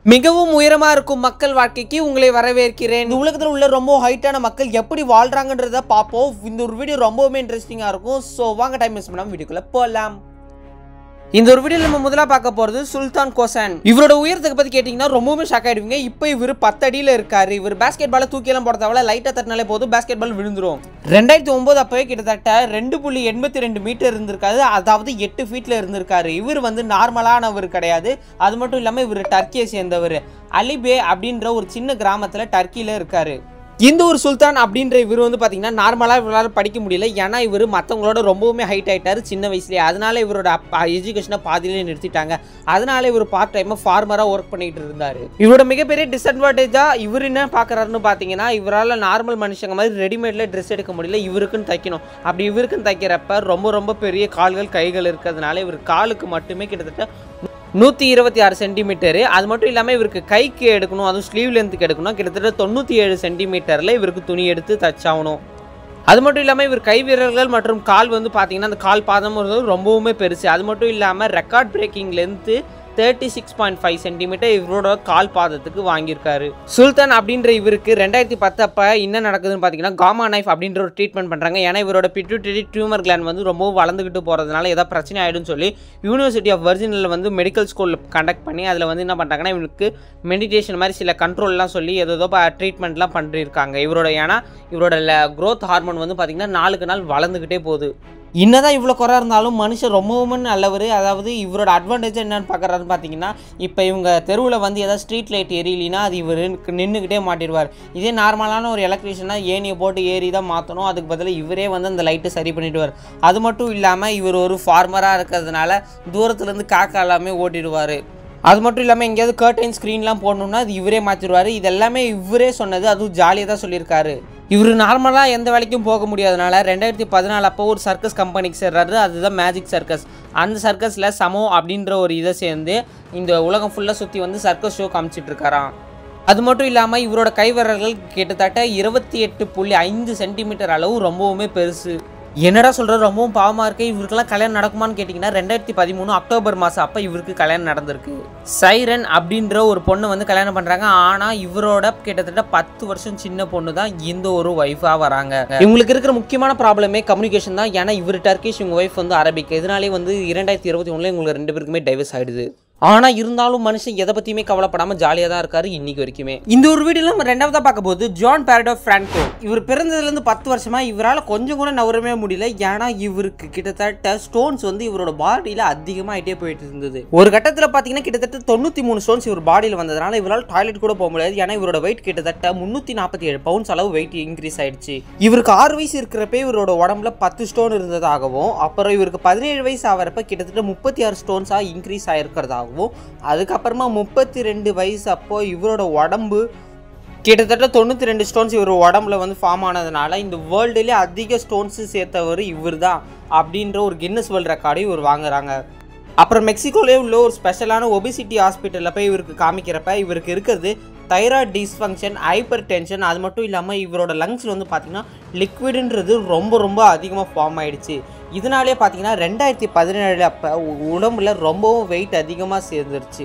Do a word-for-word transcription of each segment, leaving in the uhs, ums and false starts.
மிகவும் உயரமா இருக்கும் மக்கள் வாழ்க்கைக்கு உங்களை வரவேற்கிறேன். இந்த உலகத்தில் உள்ள ரொம்ப ஹைட்டான மக்கள் எப்படி வாழ்றாங்கன்றத பார்ப்போம். இந்த ஒரு வீடியோ ரொம்பவுமே இன்ட்ரெஸ்டிங்கா இருக்கும். ஸோ வாங்க டைம் வேஸ்ட் பண்ணாம வீடியோக்குள்ள போகலாம். இந்த ஒரு வீடியோவில் நம்ம முதல்ல பார்க்க போகிறது சுல்தான் கோசான். இவரோட உயரத்துக்கு பற்றி கேட்டிங்கன்னா ரொம்பவுமே ஷாக் ஆகிடுவீங்க. இப்போ இவர் பத்து அடியில் இருக்காரு. இவர் பேஸ்கெட் பாலை தூக்கியெல்லாம் போட தேவையில்ல, லைட்டாக தட்டினாலே போதும் பேஸ்கெட் பால் விழுந்துரும். ரெண்டாயிரத்தி ஒன்பது அப்போவே கிட்டத்தட்ட ரெண்டு புள்ளி எண்பத்தி ரெண்டு மீட்டர் இருந்திருக்காரு, அதாவது எட்டு ஃபீட்டில் இருந்திருக்காரு. இவர் வந்து நார்மலானவர் கிடையாது. அது மட்டும் இல்லாமல் இவர் டர்க்கியை சேர்ந்தவர். அலிபே அப்படின்ற ஒரு சின்ன கிராமத்தில் டர்க்கியில் இருக்காரு. இந்த ஒரு சுல்தான் அப்படின்ற இவர் வந்து பார்த்தீங்கன்னா நார்மலாக இவரால் படிக்க முடியல. ஏன்னா இவர் மற்றவங்களோட ரொம்பவுமே ஹைட் ஆகிட்டார் சின்ன வயசுலேயே. அதனால இவரோட எஜுகேஷனை பாதியிலே நிறுத்திட்டாங்க. அதனால இவர் பார்ட் டைமாக ஃபார்மராக ஒர்க் பண்ணிட்டு இருந்தார். இவரோட மிகப்பெரிய டிஸ்அட்வான்டேஜாக இவர் என்ன பார்க்குறாருன்னு பார்த்தீங்கன்னா, இவரால் நார்மல் மனுஷங்க மாதிரி ரெடிமேடில் ட்ரெஸ் எடுக்க முடியல. இவருக்குன்னு தைக்கணும். அப்படி இவருக்குன்னு தைக்கிறப்ப ரொம்ப ரொம்ப பெரிய கால்கள் கைகள் இருக்கிறதுனால இவர் காலுக்கு மட்டுமே கிட்டத்தட்ட நூற்றி இருபத்தி ஆறு சென்டிமீட்டரு. அது மட்டும் இல்லாமல் இவருக்கு கைக்கு எடுக்கணும், அதுவும் ஸ்லீவ் லென்த்துக்கு எடுக்கணும். கிட்டத்தட்ட தொண்ணூற்றி ஏழு சென்டிமீட்டரில் இவருக்கு துணி எடுத்து தச்சாகணும். அது மட்டும் இல்லாமல் இவர் கை வீரர்கள் மற்றும் கால் வந்து பார்த்தீங்கன்னா அந்த கால் பாதம் ரொம்பவுமே பெருசு. அது மட்டும் இல்லாமல் record breaking length thirty six point five centimetre இவரோட கால் பாதத்துக்கு வாங்கியிருக்காரு. சுல்தான் அப்படின்ற இவருக்கு ரெண்டாயிரத்தி பத்து அப்போ என்ன நடக்குதுன்னு பார்த்தீங்கன்னா, காமா நைஃப் அப்படின்ற ஒரு ட்ரீட்மெண்ட் பண்ணுறாங்க. ஏன்னா இவரோட பிட்யூட்டரி டியூமர் கிளாண்ட் வந்து ரொம்பவும் வளர்ந்துக்கிட்டு போகிறதுனால ஏதாவது பிரச்சனை ஆகிடும்னு சொல்லி யூனிவர்சிட்டி ஆஃப் வர்ஜினியில் வந்து மெடிக்கல் ஸ்கூலில் கண்டக்ட் பண்ணி அதில் வந்து என்ன பண்ணுறாங்கன்னா, இவருக்கு மெடிடேஷன் மாதிரி சில கண்ட்ரோல்லாம் சொல்லி ஏதோ ட்ரீட்மெண்ட்லாம் பண்ணியிருக்காங்க இவரோட. ஏன்னா இவரோட க்ரோத் ஹார்மோன் வந்து பார்த்திங்கன்னா நாளுக்கு நாள் வளர்ந்துக்கிட்டே போகுது. என்னதான் இவ்வளோ குறை இருந்தாலும் மனுஷன் ரொம்பவுமே நல்லவர். அதாவது இவரோட அட்வான்டேஜ் என்னன்னு பார்க்குறாருன்னு பார்த்தீங்கன்னா, இப்போ இவங்க தெருவில் வந்து ஏதாவது ஸ்ட்ரீட் லைட் எரியலினா அது இவர் நின்றுக்கிட்டே மாட்டிடுவார். இதே நார்மலான ஒரு எலக்ட்ரிஷியனாக ஏனியை போட்டு ஏறி தான் மாற்றணும். அதுக்கு பதிலாக இவரே வந்து அந்த லைட்டை சரி பண்ணிவிடுவார். அது மட்டும் இல்லாமல் இவர் ஒரு ஃபார்மராக இருக்கிறதுனால தூரத்துலேருந்து காக்கா எல்லாமே ஓட்டிடுவார். அது மட்டும் இல்லாமல் எங்கேயாவது கர்டைன் ஸ்க்ரீன்லாம் போடணுன்னா அது இவரே மாற்றிடுவார். இது எல்லாமே இவரே சொன்னது, அதுவும் ஜாலியாக தான் சொல்லியிருக்காரு. இவர் நார்மலாக எந்த வேலைக்கும் போக முடியாதனால ரெண்டாயிரத்தி பதினாலு அப்போ ஒரு சர்க்கஸ் கம்பெனிக்கு சேர்றாரு. அதுதான் மேஜிக் சர்க்கஸ். அந்த சர்க்கஸில் சமோ அப்படின்ற ஒரு இதை சேர்ந்து இந்த உலகம் ஃபுல்லாக சுற்றி வந்து சர்க்கஸ் ஷோ காமிச்சிட்டு இருக்காராம். அது மட்டும் இல்லாமல் இவரோட கைவரல்கள் கிட்டத்தட்ட இருபத்தி எட்டு புள்ளி ஐந்து சென்டிமீட்டர் அளவு ரொம்பவுமே பெருசு. என்னடா சொல்கிறது, ரொம்பவும் பாவமாக இருக்குது. இவருக்கெல்லாம் கல்யாணம் நடக்குமான்னு கேட்டிங்கன்னா, ரெண்டாயிரத்தி பதிமூணு அக்டோபர் மாதம் அப்போ இவருக்கு கல்யாணம் நடந்திருக்கு. சைரன் அப்படின்ற ஒரு பொண்ணு வந்து கல்யாணம் பண்ணுறாங்க. ஆனால் இவரோட கிட்டத்தட்ட பத்து வருஷம் சின்ன பொண்ணு தான் இந்த ஒரு ஒய்ஃபாக வராங்க. இவங்களுக்கு இருக்கிற முக்கியமான ப்ராப்ளமே கம்யூனிகேஷன் தான். ஏன்னா இவர் டர்க்கிஷ், இவங்க ஒய்ஃப் வந்து அரபிக். இதனாலே வந்து இரண்டாயிரத்தி இருபத்தி ஒன்றில் இவங்களுக்கு ரெண்டு பேருக்குமே டைவர்ஸ் ஆகிடுது. ஆனால் இருந்தாலும் மனுஷன் எதை பற்றியுமே கவலைப்படாமல் ஜாலியாக தான் இருக்காரு இன்னைக்கு வரைக்குமே. இந்த ஒரு வீடியோவில் நம்ம ரெண்டாவதாக பார்க்க போது ஜான் பேரடோ ஃப்ரான்கோ. இவர் பிறந்ததுலேருந்து பத்து வருஷமாக இவரால் கொஞ்சம் கூட நவரவே முடியல. ஏன்னா இவருக்கு கிட்டத்தட்ட ஸ்டோன்ஸ் வந்து இவரோட பாடியில் அதிகமாகிட்டே போயிட்டு இருந்தது. ஒரு கட்டத்தில் பார்த்தீங்கன்னா கிட்டத்தட்ட தொண்ணூற்றி மூணு ஸ்டோன்ஸ் இவர் பாடியில் வந்ததுனால இவரால் டாய்லெட் கூட போக முடியாது. ஏன்னா இவரோட வெயிட் கிட்டத்தட்ட முந்நூற்றி நாற்பத்தி ஏழு பவுண்ட்ஸ் அளவு வெயிட் இன்க்ரீஸ் ஆயிடுச்சு. இவருக்கு ஆறு வயசு இருக்கிறப்ப இவரோட உடம்புல பத்து ஸ்டோன் இருந்ததாகவும், அப்புறம் இவருக்கு பதினேழு வயசு ஆகிறப்ப கிட்டத்தட்ட முப்பத்தி ஆறு ஸ்டோன்ஸாக இன்க்ரீஸ் ஆகிருக்கிறதாகவும், அதுக்கப்புறமா முப்பத்தி ரெண்டு வயசு அப்போ இவரோட உடம்பு கிட்டத்தட்ட தொண்ணூற்றி ரெண்டு ஸ்டோன்ஸ் இவர் உடம்புல வந்து ஃபார்ம் ஆனதுனால இந்த வேர்ல்டுலேயே அதிக ஸ்டோன்ஸு சேர்த்தவர் இவர் தான் அப்படின்ற ஒரு கின்னஸ் வேர்ல்டு ரெக்கார்டையும் இவர் வாங்குறாங்க. அப்புறம் மெக்சிகோலே உள்ள ஒரு ஸ்பெஷலான ஒபிசிட்டி ஹாஸ்பிட்டலில் போய் இவருக்கு காமிக்கிறப்ப இவருக்கு இருக்கிறது தைராய்டு டிஸ்ஃபங்க்ஷன், ஹைப்பர் டென்ஷன். அது மட்டும் இல்லாமல் இவரோட லங்ஸில் வந்து பார்த்திங்கன்னா லிக்விடுன்றது ரொம்ப ரொம்ப அதிகமாக ஃபார்ம் ஆகிடுச்சு. இதனாலே பார்த்தீங்கன்னா ரெண்டாயிரத்தி பதினேழு அப்போ உடம்புல ரொம்பவும் வெயிட் அதிகமாக சேர்ந்துருச்சு.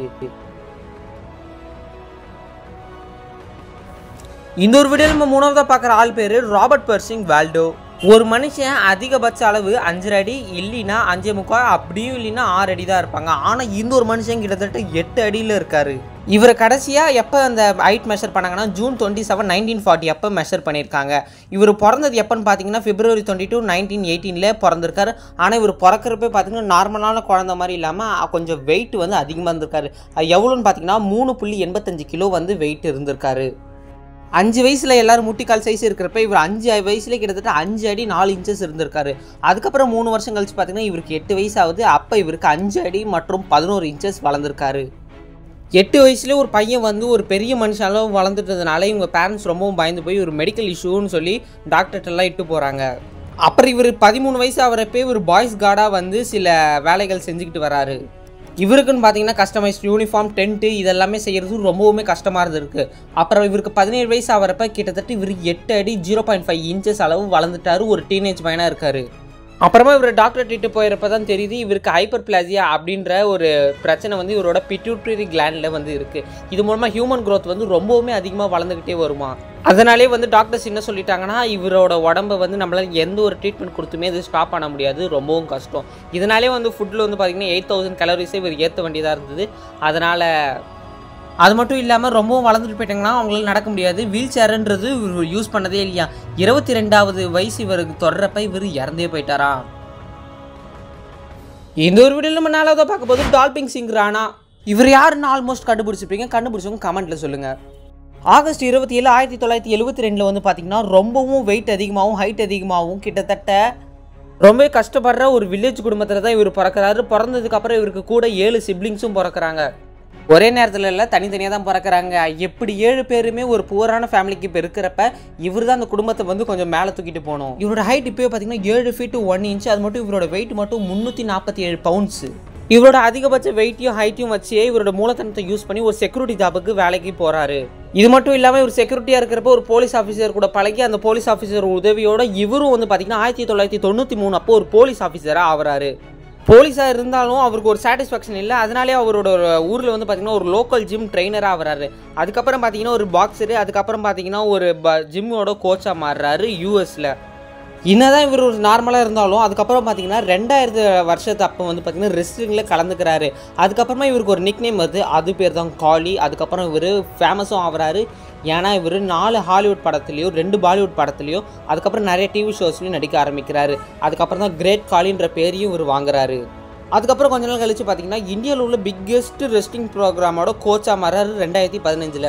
இந்த ஒரு வீடியோ நம்ம மூணாவதாக பார்க்குற ஆள் பேர் ராபர்ட் பெர்சிங் வால்டோ. ஒரு மனுஷன் அதிகபட்ச அளவு அஞ்சு அடி இல்லைன்னா அஞ்சே முக்கால், அப்படியும் இல்லைன்னா ஆறு அடி தான் இருப்பாங்க. ஆனால் இந்த ஒரு மனுஷன் கிட்டத்தட்ட எட்டு அடியில் இருக்காரு. இவரை கடைசியாக எப்போ அந்த ஹைட் மெஷர் பண்ணாங்கன்னா June twenty seven nineteen forty அப்போ மெஷர் பண்ணியிருக்காங்க. இவர் பிறந்தது எப்போன்னு பார்த்தீங்கன்னா பிப்ரவரி டுவெண்ட்டி டூ நைன்டீன் எயிட்டீனில் பிறந்திருக்காரு. ஆனால் இவர் பிறக்கிறப்ப பார்த்தீங்கன்னா நார்மலான குழந்த மாதிரி இல்லாமல் கொஞ்சம் வெயிட் வந்து அதிகமாக இருந்திருக்காரு. எவ்வளோன்னு பார்த்தீங்கன்னா மூணு புள்ளி எண்பத்தஞ்சு கிலோ வந்து வெயிட் இருந்திருக்காரு. அஞ்சு வயசில் எல்லோரும் முட்டிக்கால் சைஸ் இருக்கிறப்ப இவர் அஞ்சு வயசுலேயே கிட்டத்தட்ட அஞ்சு அடி நாலு இன்ச்சஸ் இருந்திருக்காரு. அதுக்கப்புறம் மூணு வருஷம் கழிச்சு பார்த்தீங்கன்னா இவருக்கு எட்டு வயசு ஆகுது. அப்போ இவருக்கு அஞ்சு அடி மற்றும் பதினோரு இன்ச்சஸ் வளர்ந்துருக்காரு. எட்டு வயசுலேயே ஒரு பையன் வந்து ஒரு பெரிய மனுஷாலும் வளர்ந்துட்டதுனால இவங்க பேரண்ட்ஸ் ரொம்பவும் பயந்து போய் ஒரு மெடிக்கல் இஷ்யூன்னு சொல்லி டாக்டர்கிட்டலாம் இட்டு போகிறாங்க. அப்புறம் இவர் பதிமூணு வயசு ஆகிறப்பே ஒரு பாய்ஸ் கார்டாக வந்து சில வேலைகள் செஞ்சுக்கிட்டு வராரு. இவருக்குன்னு பார்த்தீங்கன்னா கஸ்டமைஸ்ட் யூனிஃபார்ம், டென்ட்டு இதெல்லாமே செய்கிறது ரொம்பவுமே கஷ்டமாக இருந்திருக்கு. அப்புறம் இவருக்கு பதினேழு வயசு ஆகிறப்ப கிட்டத்தட்ட இவர் எட்டு அடி ஜீரோ பாயிண்ட் ஃபைவ் இன்ச்சஸ் அளவு வளர்ந்துட்டாரு. ஒரு டீனேஜ் பையனாக இருக்கார். அப்புறமா இவர் டாக்டர் ட்ரீட்டு போயிருப்ப தான் தெரியுது இவருக்கு ஹைப்பர் பிளாசியா அப்படின்ற ஒரு பிரச்சனை வந்து இவரோட பிட்யூட்டரி கிளாண்டில் வந்து இருக்குது. இது மூலமாக ஹியூமன் க்ரோத் வந்து ரொம்பவுமே அதிகமாக வளர்ந்துக்கிட்டே வருமா. அதனாலே வந்து டாக்டர்ஸ் என்ன சொல்லிட்டாங்கன்னா இவரோட உடம்பை வந்து நம்மளால் எந்த ஒரு ட்ரீட்மெண்ட் கொடுத்துமே இது ஸ்டாப் பண்ண முடியாது, ரொம்பவும் கஷ்டம். இதனாலே வந்து ஃபுட்டில் வந்து பார்த்திங்கன்னா எயிட் தௌசண்ட் கலோரிஸே இவர் ஏற்ற வேண்டியதாக இருந்தது. அதனால் அது மட்டும் இல்லாமல் ரொம்பவும் வளர்ந்துட்டு போயிட்டாங்கன்னா அவங்களால நடக்க முடியாது. வீல் சேருன்றது இவர் யூஸ் பண்ணதே இல்லையா. இருபத்தி ரெண்டாவது வயசு இவருக்கு தொடரப்ப இவர் இறந்தே போயிட்டாரா. இந்த ஒரு வீடியோவில் நம்ம நாலாவதாக பார்க்க போது டால்பிங் சிங் ராணா. இவர் யாருன்னு ஆல்மோஸ்ட் கண்டுபிடிச்சிருப்பீங்க. கண்டுபிடிச்சவங்க கமெண்ட்டில் சொல்லுங்கள். ஆகஸ்ட் இருபத்தி ஏழு ஆயிரத்தி தொள்ளாயிரத்தி எழுபத்தி ரெண்டில் வந்து பார்த்திங்கன்னா ரொம்பவும் வெயிட் அதிகமாகவும் ஹைட் அதிகமாகவும் கிட்டத்தட்ட ரொம்ப கஷ்டப்படுற ஒரு வில்லேஜ் குடும்பத்தில் தான் இவர் பிறக்கிறாரு. பிறந்ததுக்கப்புறம் இவருக்கு கூட ஏழு சிப்ளிங்ஸும் பிறக்கிறாங்க. ஒரே நேரத்தில் இல்லை, தனித்தனியாக தான் பிறக்கிறாங்க. எப்படி ஏழு பேருமே ஒரு புவரான ஃபேமிலிக்கு இப்போ இருக்கிறப்ப இவர் தான் அந்த குடும்பத்தை வந்து கொஞ்சம் மேலே தூக்கிட்டு போகணும். இவரோட ஹைட் இப்போயே பார்த்தீங்கன்னா ஏழு ஃபீட்டு ஒன் இன்ச்சு. அது மட்டும் இவரோட வெயிட் மட்டும் முந்நூற்றி நாற்பத்தி ஏழு பவுண்ட்ஸு. இவரோட அதிகபட்ச வெயிட்டையும் ஹைட்டையும் வச்சே இவரோட மூலத்தனத்தை யூஸ் பண்ணி ஒரு செக்யூரிட்டி ஜாபுக்கு வேலைக்கு போகிறாரு. இது மட்டும் இல்லாமல் இவர் செக்யூரிட்டியாக இருக்கிறப்ப ஒரு போலீஸ் ஆஃபீஸர் கூட பழகி அந்த போலீஸ் ஆஃபீஸர் உதவியோட இவரும் வந்து பார்த்தீங்கன்னா ஆயிரத்தி தொள்ளாயிரத்தி தொண்ணூற்றி மூணு அப்போ ஒரு போலீஸ் ஆஃபீஸராக ஆகிறாரு. போலீஸாக இருந்தாலும் அவருக்கு ஒரு சாட்டிஸ்ஃபேக்ஷன் இல்லை. அதனாலே அவரோட ஊரில் வந்து பார்த்திங்கன்னா ஒரு லோக்கல் ஜிம் ட்ரெயினராக ஆகிறாரு. அதுக்கப்புறம் பார்த்தீங்கன்னா ஒரு பாக்ஸரு, அதுக்கப்புறம் பார்த்தீங்கன்னா ஒரு ப ஜிம்மோட கோச்சாக மாறுறாரு யூஎஸில். என்னதான் இவர் ஒரு நார்மலாக இருந்தாலும் அதுக்கப்புறம் பார்த்தீங்கன்னா ரெண்டாயிரத்து வருஷத்து அப்போ வந்து பார்த்தீங்கன்னா ரெஸ்லிங்கில் கலந்துக்கிறாரு. அதுக்கப்புறமா இவருக்கு ஒரு நிக் நேம் வருது, அது பேர் தான் காலி. அதுக்கப்புறம் இவர் ஃபேமஸும் ஆகிறாரு. ஏன்னா இவர் நாலு ஹாலிவுட் படத்துலையும் ரெண்டு பாலிவுட் படத்துலையும் அதுக்கப்புறம் நிறைய டிவி ஷோஸ்லையும் நடிக்க ஆரம்பிக்கிறாரு. அதுக்கப்புறம் தான் கிரேட் காலின்ற பேரையும் இவர் வாங்குறாரு. அதுக்கப்புறம் கொஞ்ச நாள் கழிச்சு பார்த்தீங்கன்னா இந்தியாவில் உள்ள பிக்கெஸ்ட் ரெஸ்லிங் ப்ரோக்ராமோட கோச்சாக மாறாரு ரெண்டாயிரத்தி பதினஞ்சில்.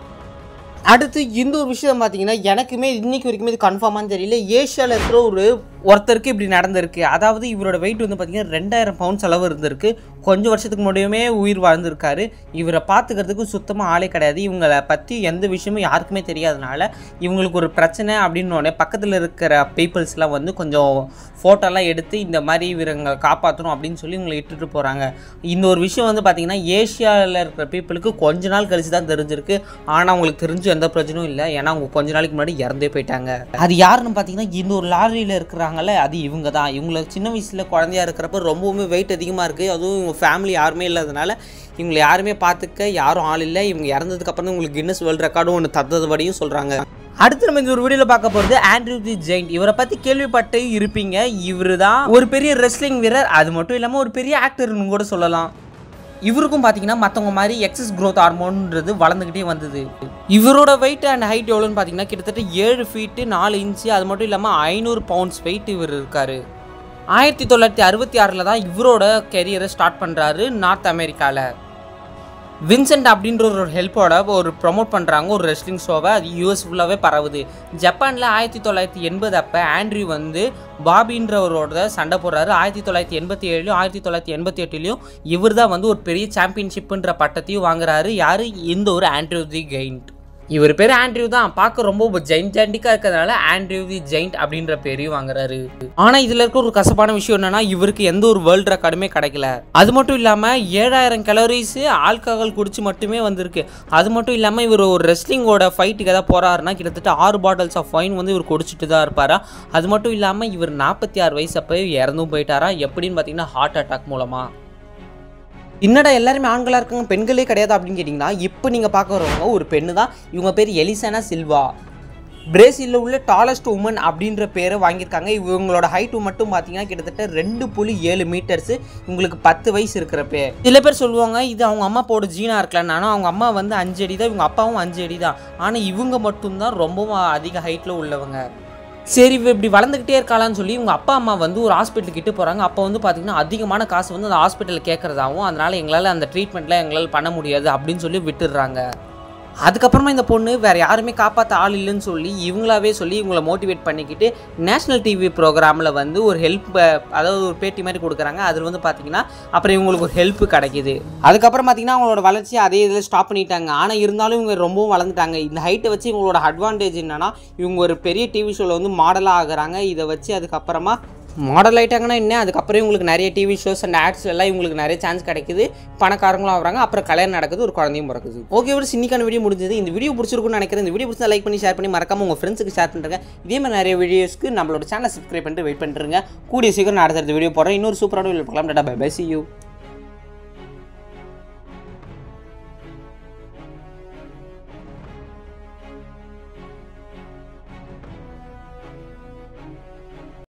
அடுத்து இந்த ஒரு விஷயம் பார்த்தீங்கன்னா எனக்குமே இன்றைக்கி வரைக்குமே இது கன்ஃபார்மாக தெரியல. ஏஷியாவில் இருக்கிற ஒரு ஒருத்தருக்கு இப்படி நடந்திருக்கு. அதாவது இவரோட வெயிட் வந்து பார்த்திங்கன்னா ரெண்டாயிரம் பவுண்ட்ஸ் அளவு இருந்திருக்கு. கொஞ்சம் வருஷத்துக்கு முன்னாடியுமே உயிர் வாழ்ந்திருக்காரு. இவரை பார்த்துக்கிறதுக்கு சுத்தமாக ஆளே கிடையாது. இவங்களை பற்றி எந்த விஷயமும் யாருக்குமே தெரியாதனால இவங்களுக்கு ஒரு பிரச்சனை அப்படின்னோடனே பக்கத்தில் இருக்கிற பீப்புள்ஸ்லாம் வந்து கொஞ்சம் ஃபோட்டோலாம் எடுத்து இந்த மாதிரி இவங்க காப்பாற்றணும் அப்படின்னு சொல்லி இவங்களை இட்டுட்டு போகிறாங்க. இந்த ஒரு விஷயம் வந்து பார்த்திங்கன்னா ஏஷியாவில் இருக்கிற பீப்புளுக்கு கொஞ்ச நாள் கழிச்சு தான் தெரிஞ்சிருக்கு. ஆனால் அவங்களுக்கு தெரிஞ்சு எந்த பிரச்சனையும் இல்லை. ஏன்னா அவங்க கொஞ்ச நாளைக்கு முன்னாடி இறந்தே போயிட்டாங்க. அது யாருன்னு பார்த்தீங்கன்னா இந்த ஒரு லாரியில் இருக்கிறாங்க, அது இவங்க தான். இவங்களை சின்ன வயசில் குழந்தையா இருக்கிறப்ப ரொம்பவுமே வெயிட் அதிகமாக இருக்குது. அதுவும் இவங்க ஃபேமிலி யாருமே இல்லாதனால இவங்களை யாருமே பார்த்துக்க யாரும் ஆள் இல்லை. இவங்க இறந்ததுக்கப்புறம் உங்களுக்கு கின்னஸ் வேர்ல்டு ரெக்கார்டும் ஒன்று தந்ததுபடியும் சொல்கிறாங்க. அடுத்து நம்ம இந்த ஒரு வீடியோவில் பார்க்க போகிறது ஆண்ட்ரூ தி ஜெயிண்ட். இவரை பற்றி கேள்விப்பட்டு இருப்பீங்க. இவர் தான் ஒரு பெரிய ரெஸ்லிங் வீரர். அது மட்டும் இல்லாமல் ஒரு பெரிய ஆக்டர்னு கூட சொல்லலாம். இவருக்கும் பார்த்தீங்கன்னா மற்றவங்க மாதிரி எக்ஸஸ் க்ரோத் ஹார்மோன்றது வளர்ந்துக்கிட்டே வந்தது. இவரோட வெயிட் அண்ட் ஹைட் எவ்வளோன்னு பார்த்தீங்கன்னா கிட்டத்தட்ட ஏழு ஃபீட்டு நாலு இன்ச்சு. அது மட்டும் இல்லாமல் ஐநூறு பவுண்ட்ஸ் வெயிட் இவர் இருக்கார். ஆயிரத்தி தொள்ளாயிரத்தி அறுபத்தி ஆறில் தான் இவரோட கெரியரை ஸ்டார்ட் பண்ணுறாரு நார்த் அமெரிக்காவில். வின்சென்ட் அப்படின்ற ஒரு ஹெல்ப்போட ஒரு ப்ரொமோட் பண்ணுறாங்க ஒரு ரெஸ்லிங் ஷோவை. அது யூஎஸ் ஃபுல்லாகவே பரவுது. ஜப்பானில் ஆயிரத்தி தொள்ளாயிரத்தி எண்பது அப்போ ஆண்ட்ரூ வந்து பாபின்றவரோட சண்டை போடுறாரு. ஆயிரத்தி தொள்ளாயிரத்தி எண்பத்தி ஏழுலையும் ஆயிரத்தி தொள்ளாயிரத்தி எண்பத்தி எட்டுலையும் இவர் தான் வந்து ஒரு பெரிய சாம்பியன்ஷிப்புன்ற பட்டத்தையும் வாங்குறாரு. யார்? இந்த ஒரு ஆண்ட்ரூ தி ஜெயிண்ட். இவர் பேர் ஆண்ட்ரூ தான். பார்க்க ரொம்ப ஜெயின்டாண்டிக்காக இருக்கிறதுனால ஆண்ட்ரூ தி ஜெயிண்ட் அப்படின்ற பேரையும் வாங்குறாரு. ஆனால் இதில் இருக்க ஒரு கசப்பான விஷயம் என்னன்னா இவருக்கு எந்த ஒரு வேர்ல்டு ரெக்கார்டுமே கிடைக்கல. அது மட்டும் இல்லாமல் ஏழாயிரம் கலோரிஸ் ஆல்கஹால் குடிச்சு மட்டுமே வந்திருக்கு. அது மட்டும் இல்லாமல் இவர் ஒரு ரெஸ்லிங்கோட ஃபைட்டுக்கு எதாவது போறாருன்னா கிட்டத்தட்ட ஆறு பாட்டில்ஸ் ஆஃப் வைன் வந்து இவர் குடிச்சிட்டு தான் இருப்பாரா. அது மட்டும் இல்லாமல் இவர் நாற்பத்தி ஆறு வயசு அப்போ இறந்தும் போயிட்டாரா. எப்படின்னு பார்த்தீங்கன்னா ஹார்ட் அட்டாக் மூலமாக. என்னடா எல்லாருமே ஆண்களாக இருக்காங்க பெண்களே கிடையாது அப்படின்னு கேட்டிங்கன்னா இப்போ நீங்கள் பார்க்குறவங்க ஒரு பெண்ணு தான். இவங்க பேர் எலிசானா சில்வா. பிரேசிலில் உள்ள டாலஸ்ட் உமன் அப்படின்ற பேரை வாங்கியிருக்காங்க. இவங்களோட ஹைட்டு மட்டும் பார்த்தீங்கன்னா கிட்டத்தட்ட ரெண்டு புள்ளி ஏழு மீட்டர்ஸு. இவங்களுக்கு பத்து வயசு இருக்கிறப்பே. சில பேர் சொல்லுவாங்க இது அவங்க அம்மா போட ஜீனாக இருக்கலாம். ஆனால் அவங்க அம்மா வந்து அஞ்சு அடி தான், இவங்க அப்பாவும் அஞ்சு அடி தான். ஆனால் இவங்க மட்டும்தான் ரொம்பவும் அதிக ஹைட்டில் உள்ளவங்க. சரி இப்படி வளர்ந்துக்கிட்டே இருக்காளான்னு சொல்லி இவங்க அப்பா அம்மா வந்து ஒரு ஹாஸ்பிட்டலுக்கு கிட்ட போகிறாங்க. அப்போ வந்து பார்த்திங்கன்னா அதிகமான காசு வந்து அந்த ஹாஸ்பிட்டலில் கேட்குறதாகவும் அதனால் எங்களால் அந்த ட்ரீட்மெண்ட்டில் எங்களால் பண்ண முடியாது அப்படின்னு சொல்லி விட்டுடுறாங்க. அதுக்கப்புறமா இந்த பொண்ணு வேறு யாருமே காப்பாற்ற ஆள் இல்லைன்னு சொல்லி இவங்களாவே சொல்லி இவங்களை மோட்டிவேட் பண்ணிக்கிட்டு நேஷ்னல் டிவி ப்ரோக்ராமில் வந்து ஒரு ஹெல்ப், அதாவது ஒரு பேட்டி மாதிரி கொடுக்குறாங்க. அதில் வந்து பார்த்திங்கன்னா அப்புறம் இவங்களுக்கு ஒரு ஹெல்ப் கிடைக்கிது. அதுக்கப்புறம் பார்த்திங்கன்னா அவங்களோட வளர்ச்சி அதே இதில் ஸ்டாப் பண்ணிட்டாங்க. ஆனால் இருந்தாலும் இவங்க ரொம்பவும் வளர்ந்துட்டாங்க. இந்த ஹைட்டை வச்சு இவங்களோட அட்வான்டேஜ் என்னென்னா இவங்க ஒரு பெரிய டிவி ஷோவில் வந்து மாடலாக ஆகுறாங்க. இதை வச்சு அதுக்கப்புறமா மாடல் ஆகிட்டாங்கன்னா என்ன, அதுக்கப்புறம் உங்களுக்கு நிறைய டிவி ஷோஸ் அண்ட் ஆட்ஸ் எல்லாம் இவங்களுக்கு நிறைய சான்ஸ் கிடைக்குது, பணக்காரங்களும் ஆகிறாங்க, அப்புறம் கல்யாணம் நடக்குது, ஒரு குழந்தையும் பிறக்குது. ஓகே ஒரு இன்னைக்கான வீடியோ முடிஞ்சது. இந்த வீடியோ பிடிச்சிருக்குன்னு நினைக்கிறேன். இந்த வீடியோ பிடிச்சா லைக் பண்ணி ஷேர் பண்ணி மறக்காம உங்கள் ஃப்ரெண்ட்ஸுக்கு ஷேர் பண்ணுறேன். இதே மாதிரி நிறைய வீடியோஸ்க்கு நம்மளோட சேனலை சப்ஸ்கிரைப் பண்ணிட்டு வெயிட் பண்ணுறேங்க. கூடிய சீக்கிரம் நான் அடுத்த வீடியோ போடுறேன். இன்னொரு சூப்பரான வீடியோ பார்க்கலாம். Ta ta bye bye, see you.